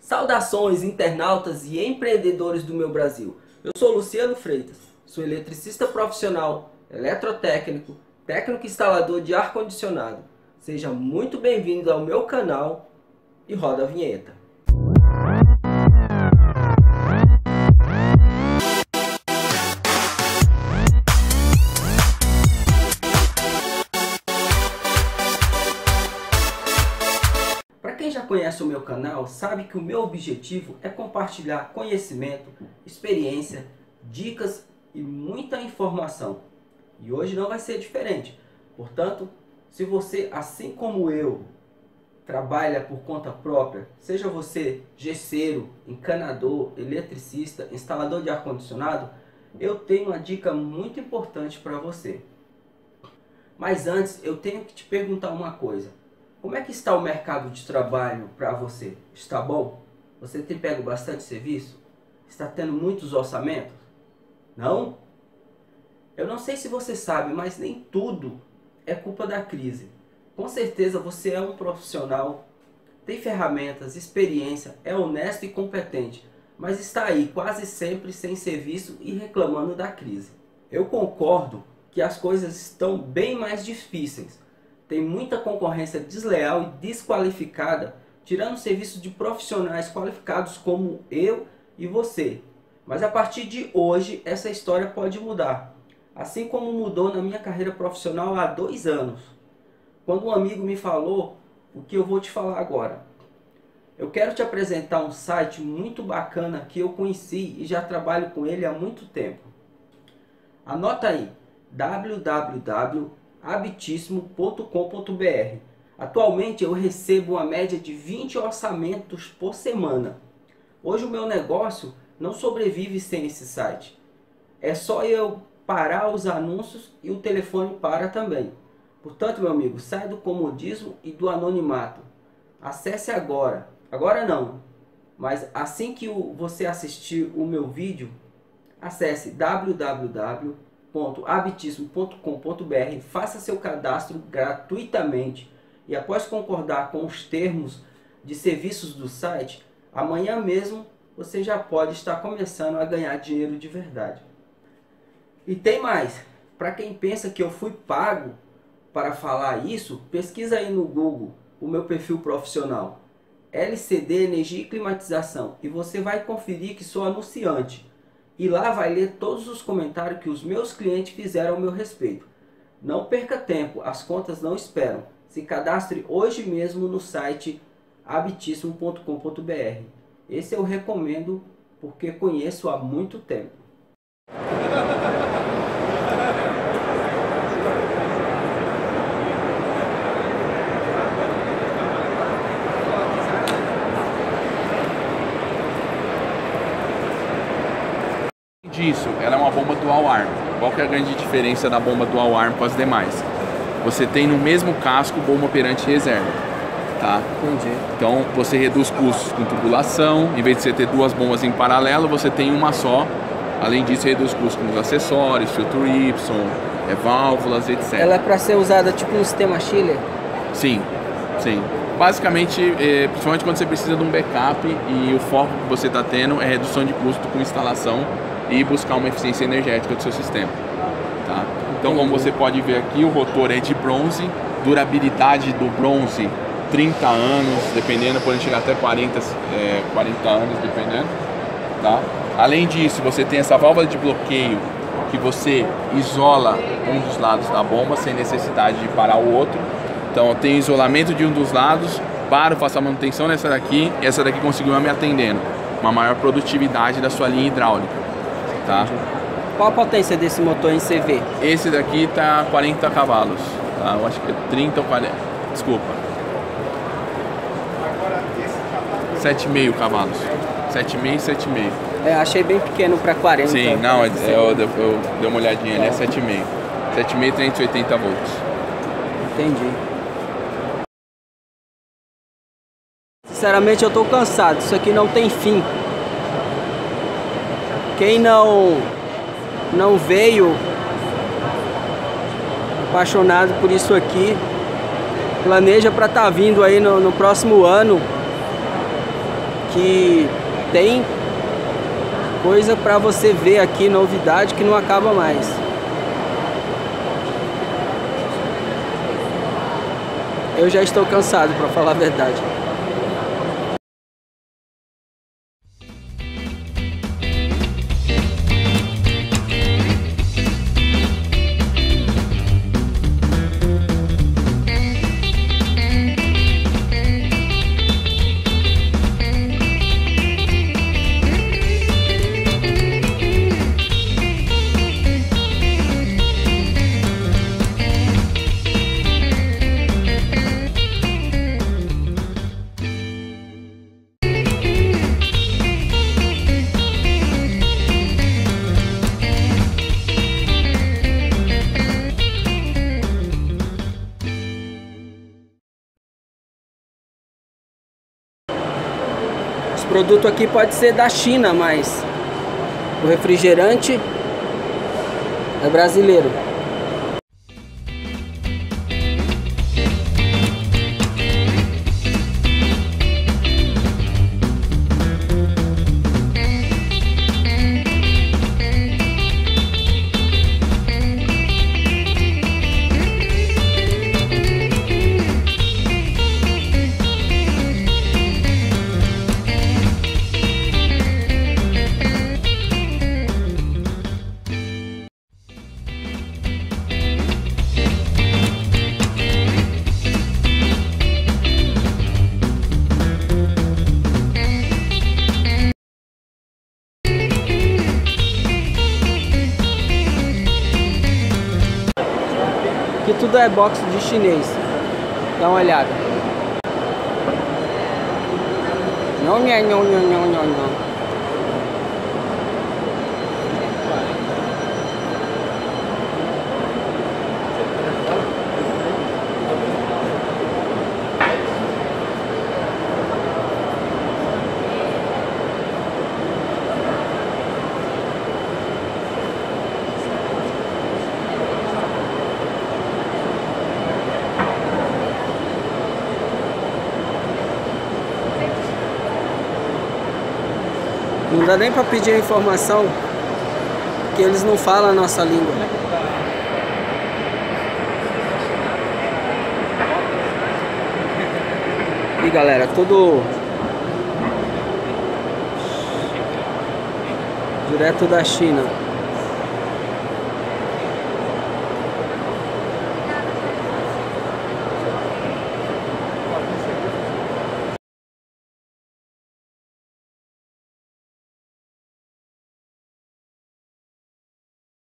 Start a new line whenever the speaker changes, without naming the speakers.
Saudações, internautas e empreendedores do meu Brasil. Eu sou Luciano Freitas, sou eletricista profissional, eletrotécnico, técnico instalador de ar-condicionado. Seja muito bem-vindo ao meu canal e roda a vinheta. Para quem já conhece o meu canal, sabe que o meu objetivo é compartilhar conhecimento, experiência, dicas e muita informação. E hoje não vai ser diferente. Portanto, se você, assim como eu, trabalha por conta própria, seja você gesseiro, encanador, eletricista, instalador de ar-condicionado, eu tenho uma dica muito importante para você. Mas antes, eu tenho que te perguntar uma coisa. Como é que está o mercado de trabalho para você? Está bom? Você tem pego bastante serviço? Está tendo muitos orçamentos? Não? Eu não sei se você sabe, mas nem tudo é culpa da crise. Com certeza você é um profissional, tem ferramentas, experiência, é honesto e competente, mas está aí quase sempre sem serviço e reclamando da crise. Eu concordo que as coisas estão bem mais difíceis. Tem muita concorrência desleal e desqualificada, tirando serviço de profissionais qualificados como eu e você. Mas a partir de hoje, essa história pode mudar. Assim como mudou na minha carreira profissional há 2 anos. Quando um amigo me falou o que eu vou te falar agora. Eu quero te apresentar um site muito bacana que eu conheci e já trabalho com ele há muito tempo. Anota aí, www.habitissimo.com.br. Atualmente eu recebo uma média de 20 orçamentos por semana. Hoje o meu negócio não sobrevive sem esse site. É só eu parar os anúncios e o telefone para também. Portanto, meu amigo, sai do comodismo e do anonimato. Acesse agora. Agora não, mas assim que você assistir o meu vídeo, acesse www.habitissimo.com.br, faça seu cadastro gratuitamente e após concordar com os termos de serviços do site, amanhã mesmo você já pode estar começando a ganhar dinheiro de verdade. E tem mais, para quem pensa que eu fui pago para falar isso, pesquisa aí no Google o meu perfil profissional, LCD Energia e Climatização, e você vai conferir que sou anunciante. E lá vai ler todos os comentários que os meus clientes fizeram ao meu respeito. Não perca tempo, as contas não esperam. Se cadastre hoje mesmo no site habitissimo.com.br. Esse eu recomendo porque conheço há muito tempo.
Disso, ela é uma bomba dual arm. Qual que é a grande diferença da bomba dual arm com as demais? Você tem no mesmo casco bomba operante e reserva, tá?
Entendi.
Então você reduz custos com tubulação, em vez de você ter 2 bombas em paralelo, você tem uma só. Além disso, reduz custos com os acessórios, filtro Y, válvulas, etc.
Ela é para ser usada tipo no sistema chiller?
Sim, sim. Basicamente, principalmente quando você precisa de um backup e o foco que você está tendo é redução de custo com instalação e buscar uma eficiência energética do seu sistema, tá? Então, como você pode ver aqui, o rotor é de bronze, durabilidade do bronze 30 anos, dependendo, pode chegar até 40 anos, dependendo, tá? Além disso, você tem essa válvula de bloqueio que você isola um dos lados da bomba sem necessidade de parar o outro. Então, tem isolamento de um dos lados, paro, faço a manutenção nessa daqui, e essa daqui continua me atendendo. Uma maior produtividade da sua linha hidráulica. Tá?
Qual a potência desse motor em CV?
Esse daqui tá 40 cavalos, tá? Eu acho que é 30 ou 40, desculpa. 7,5 cavalos. 7,5 e 7,5.
Achei bem pequeno para 40.
Sim, não, eu dei uma olhadinha, ele é 7,5. 7,5 380 volts.
Entendi. Sinceramente eu tô cansado, isso aqui não tem fim. Quem não veio apaixonado por isso aqui, planeja para estar vindo aí no próximo ano que tem coisa para você ver aqui, novidade que não acaba mais. Eu já estou cansado, para falar a verdade. Esse produto aqui pode ser da China, mas o refrigerante é brasileiro. Aqui tudo é box de chinês. Dá uma olhada. Não, não, não, não, não, não. Não dá nem para pedir a informação, porque eles não falam a nossa língua. E galera, tudo direto da China.